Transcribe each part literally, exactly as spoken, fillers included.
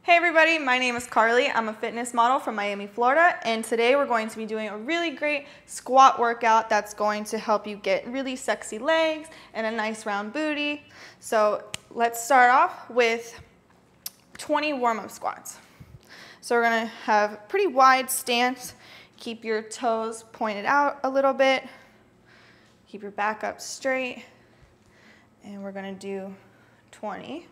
Hey everybody, my name is Carly. I'm a fitness model from Miami, Florida, and today we're going to be doing a really great squat workout that's going to help you get really sexy legs and a nice round booty. So let's start off with twenty warm-up squats. So we're gonna have a pretty wide stance. Keep your toes pointed out a little bit. Keep your back up straight. And we're gonna do twenty.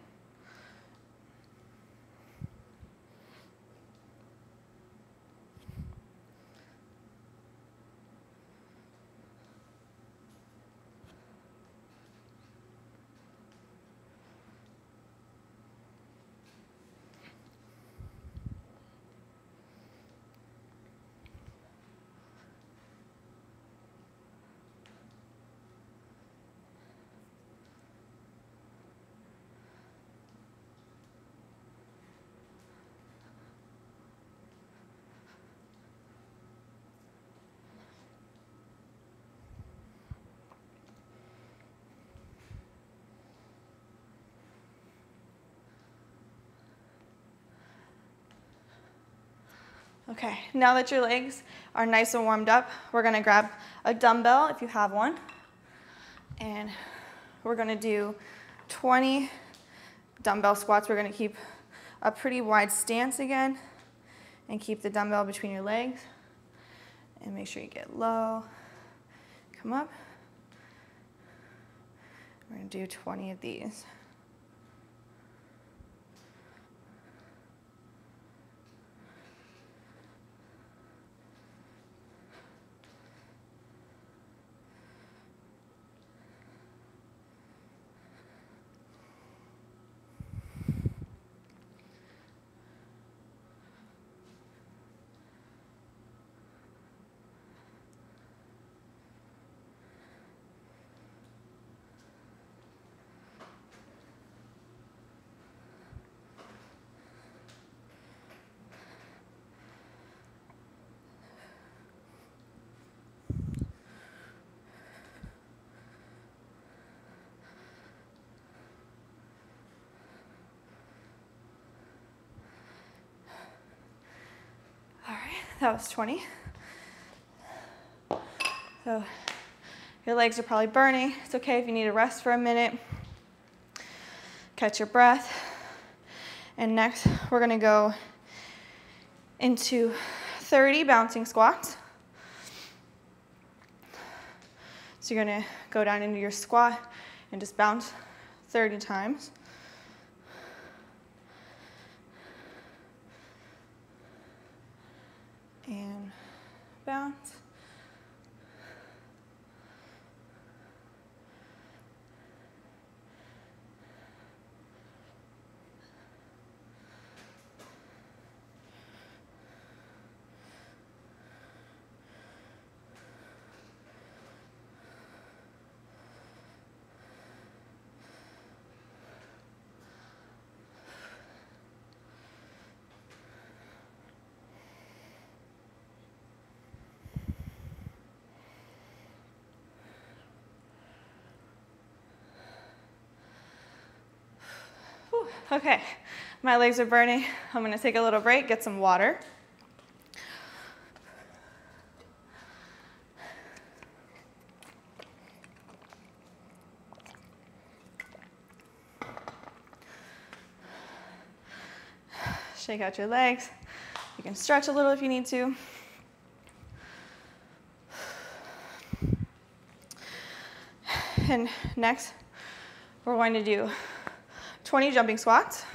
Okay, now that your legs are nice and warmed up, we're gonna grab a dumbbell if you have one, and we're gonna do twenty dumbbell squats. We're gonna keep a pretty wide stance again, and keep the dumbbell between your legs, and make sure you get low, come up. We're gonna do twenty of these. That was twenty. So your legs are probably burning. It's okay if you need to rest for a minute. Catch your breath. And next, we're gonna go into thirty bouncing squats. So you're gonna go down into your squat and just bounce thirty times. And bounce. Okay, my legs are burning. I'm gonna take a little break, get some water. Shake out your legs. You can stretch a little if you need to. And next, we're going to do twenty jumping squats.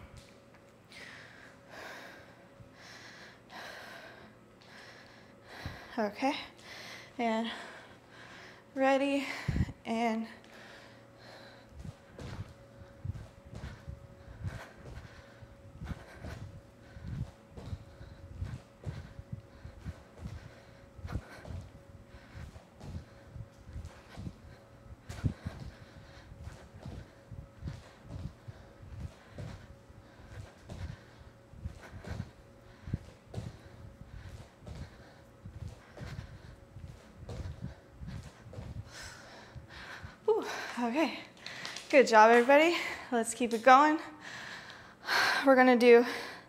Okay, and ready, and okay, good job everybody. Let's keep it going. We're gonna do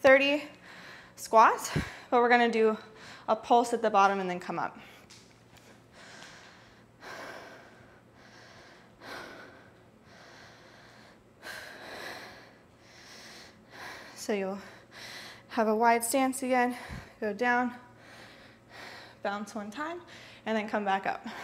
thirty squats, but we're gonna do a pulse at the bottom and then come up. So you'll have a wide stance again, go down, bounce one time, and then come back up.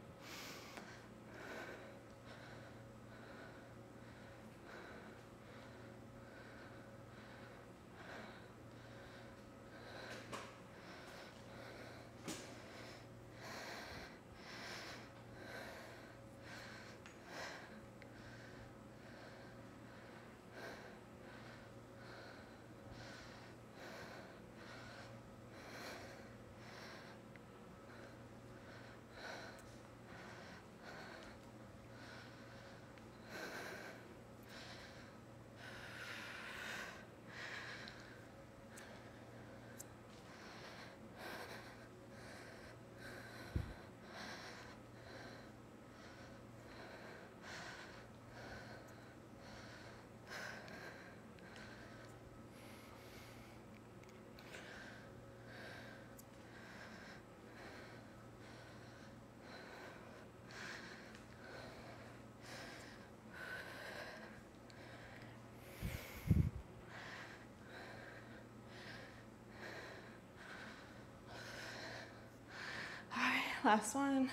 Last one.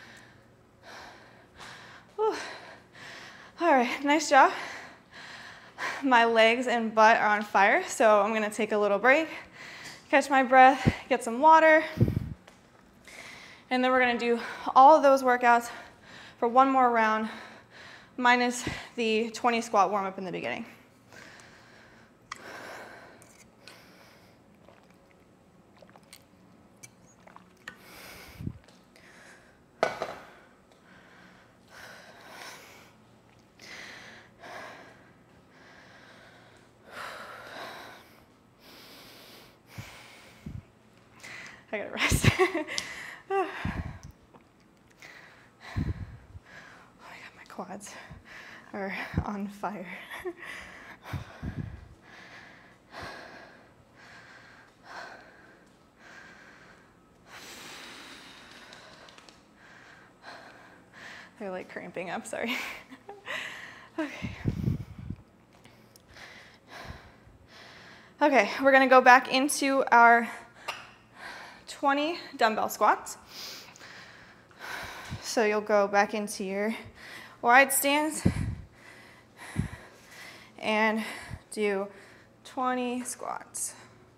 Whew. All right, nice job. My legs and butt are on fire, so I'm gonna take a little break, catch my breath, get some water, and then we're gonna do all of those workouts for one more round, minus the twenty squat warm-up in the beginning. I gotta rest. Oh my God, my quads are on fire. They're like cramping up, sorry. Okay. Okay, we're gonna go back into our twenty dumbbell squats. So you'll go back into your wide stance and do twenty squats.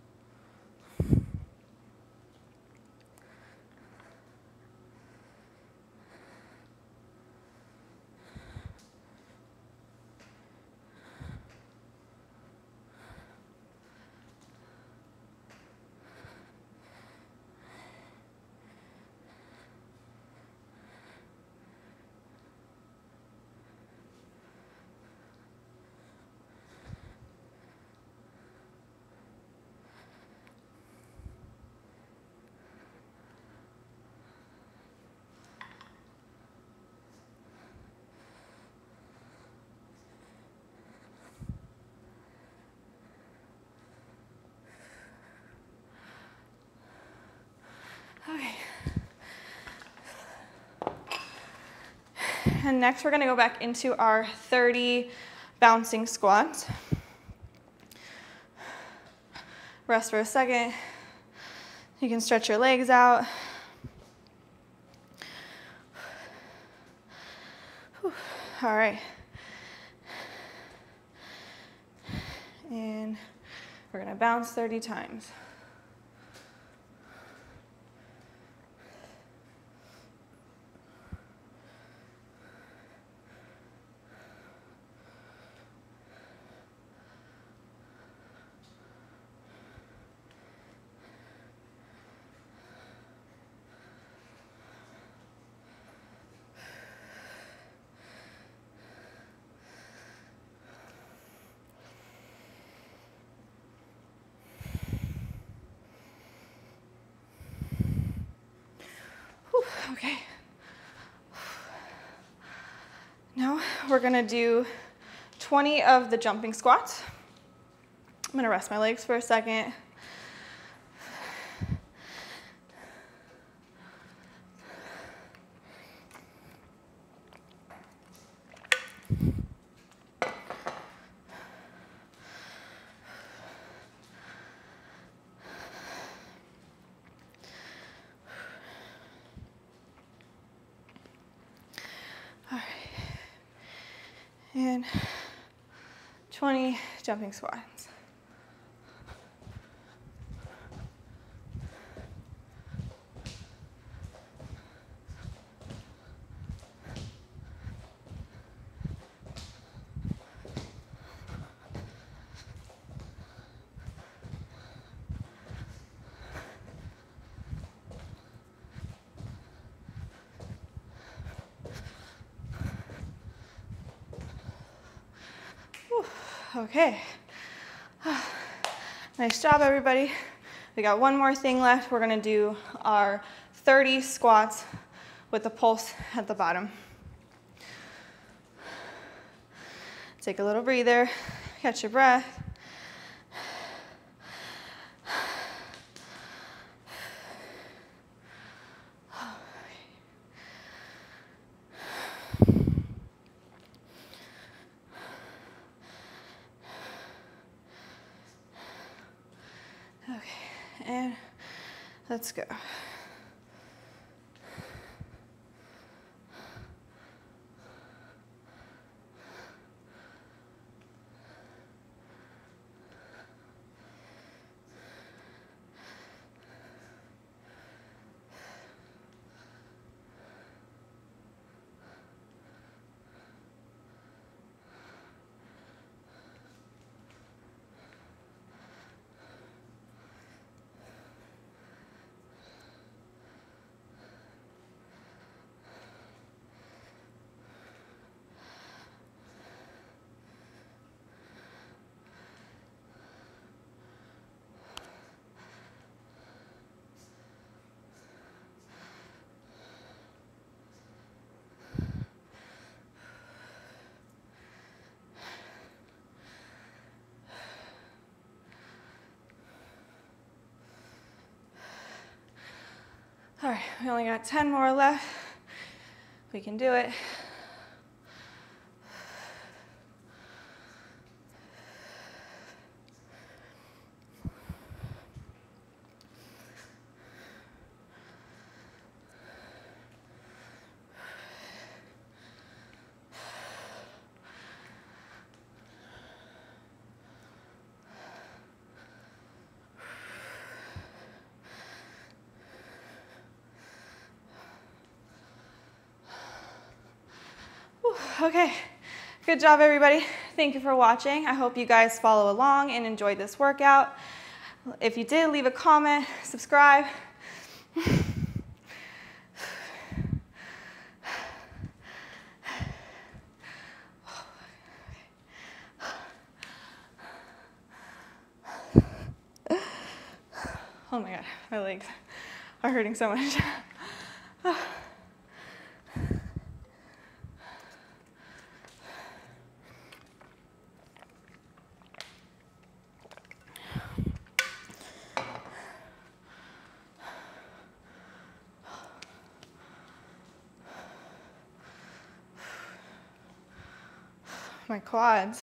Okay. And next we're gonna go back into our thirty bouncing squats. Rest for a second. You can stretch your legs out. Whew. All right. And we're gonna bounce thirty times. Okay. Now we're gonna do twenty of the jumping squats. I'm gonna rest my legs for a second. All right. And twenty jumping squats. Okay. Nice job, everybody. We got one more thing left. We're gonna do our thirty squats with the pulse at the bottom. Take a little breather, catch your breath. Okay, and let's go. All right, we only got ten more left. We can do it. Okay, good job, everybody. Thank you for watching. I hope you guys follow along and enjoyed this workout. If you did, leave a comment, subscribe. Oh my God, my legs are hurting so much. My quads.